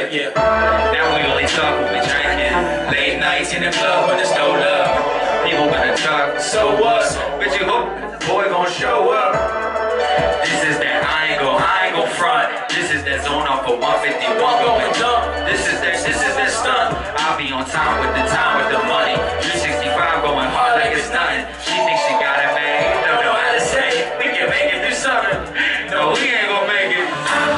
Yeah. Now we only talk when we drinking. Late nights in the club when there's no love. People gonna talk, so what? But you hope the boy gon' show up. This is that I ain't gon' front. This is that zone off of 151 going dumb. This is that stunt. I'll be on time with the money. 365 going hard like it's nothing. She thinks she got it, man. You don't know how to say it. We can make it through something. No, we ain't gon' make it.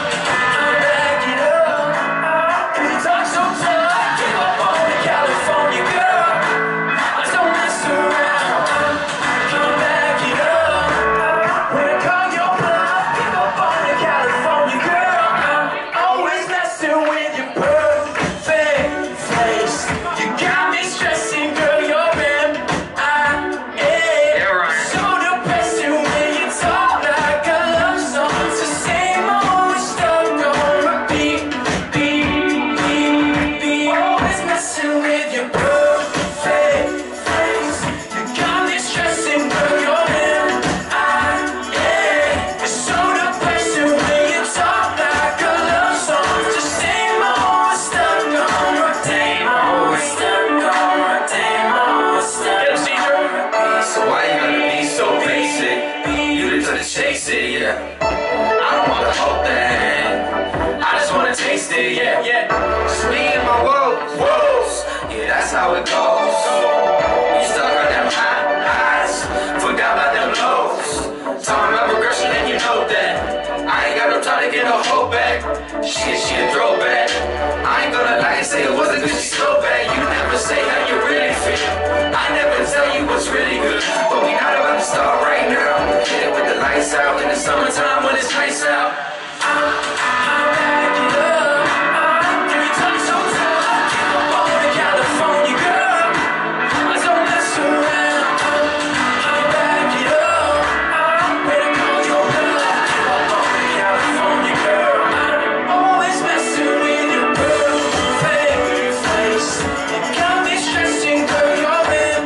Chase it, yeah. I don't want the whole thing. I just wanna taste it, yeah, yeah. Just me and my woes, yeah, that's how it goes. You stuck on them highs, forgot about them lows. Talking about regression and you know that. I ain't got no time to get a hoe back. She a throwback. I ain't gonna lie and say it wasn't good, she's so bad. You never say how you really feel. I never tell you what's really good. But we not about to start right now. Hit it with the lights out in the summertime when it's nice out. I'm back it up. Give me time so tough. Keep up on the California girl. I don't mess around. I'm back it up. Better call your bluff. Keep up on the California girl. I'm always messing with your perfect face. You got me stressing, girl, you're in.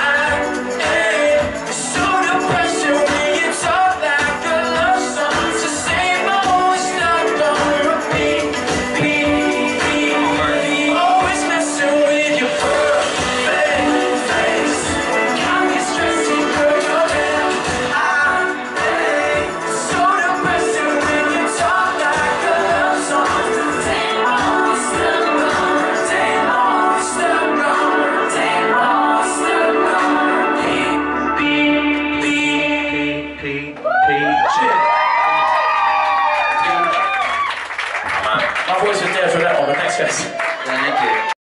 It's so depressing when you talk like a love song. It's the same old stuff on repeat. Always messing with your perfect face. Got me stressing, girl, you're in. It's so depressing when you talk like a love song. Same old stuff on repeat. My voice was there for that one, but thanks guys.